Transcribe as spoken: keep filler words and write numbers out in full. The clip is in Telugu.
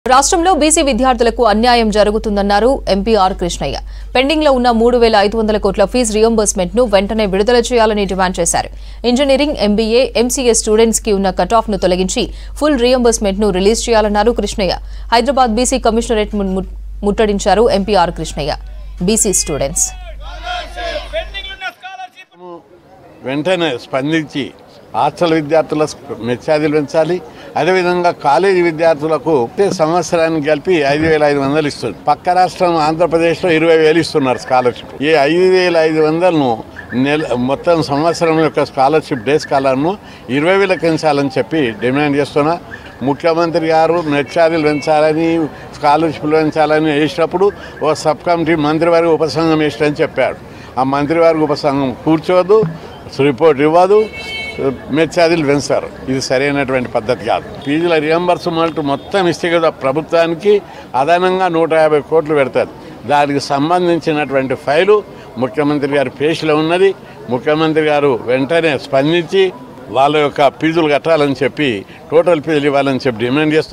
రాష్ట్రంలో బీసీ విద్యార్థులకు అన్యాయం జరుగుతుందన్నారు ఎంపీ ఆర్ కృష్ణయ్య. పెండింగ్ లో ఉన్న మూడు వేల ఐదు వందల కోట్ల ఫీజు రియంబర్స్మెంట్ ను వెంటనే విడుదల చేయాలని డిమాండ్ చేశారు. ఇంజనీరింగ్, ఎంబీఏ, ఎంసీఏ స్టూడెంట్స్ కి ఉన్న కట్ ఆఫ్ ను తొలగించి ఫుల్ రియంబర్స్మెంట్ ను రిలీజ్ చేయాలన్నారు కృష్ణయ్య. హైదరాబాద్ బీసీ కమిషనరేట్ ముట్టడించారు MP R Krishnaiah. BC students వెంటనే స్పందించి హాస్టల్ విద్యార్థులకు మెచ్చార్జీలు పెంచాలి. అదేవిధంగా కాలేజీ విద్యార్థులకు సంవత్సరానికి కలిపి ఐదు వేల ఐదు వందలు ఇస్తుంది. పక్క రాష్ట్రం ఆంధ్రప్రదేశ్లో ఇరవై వేలు ఇస్తున్నారు స్కాలర్షిప్. ఈ ఐదు వేల ఐదు వందలను నెల మొత్తం సంవత్సరం యొక్క స్కాలర్షిప్ డే స్కాలర్ను ఇరవై వేలకు పెంచాలని చెప్పి డిమాండ్ చేస్తున్నా. ముఖ్యమంత్రి గారు మెచ్చార్జీలు పెంచాలని, స్కాలర్షిప్లు పెంచాలని వేసినప్పుడు ఓ సబ్ కమిటీ మంత్రివర్గ ఉపసంఘం వేసినని చెప్పాడు. ఆ మంత్రివర్గ ఉపసంఘం కూర్చోదు, రిపోర్ట్ ఇవ్వదు, మెచ్చార్జీలు పెంచారు. ఇది సరైనటువంటి పద్ధతి కాదు. ఫీజుల రియంబర్స్మెంట్ మొత్తం ఇస్తే కదా ప్రభుత్వానికి అదనంగా నూట యాభై కోట్లు పెడతారు. దానికి సంబంధించినటువంటి ఫైలు ముఖ్యమంత్రి గారి పేషిలో ఉన్నది. ముఖ్యమంత్రి గారు వెంటనే స్పందించి వాళ్ళ యొక్క ఫీజులు కట్టాలని చెప్పి, టోటల్ ఫీజులు ఇవ్వాలని చెప్పి డిమాండ్ చేస్తారు.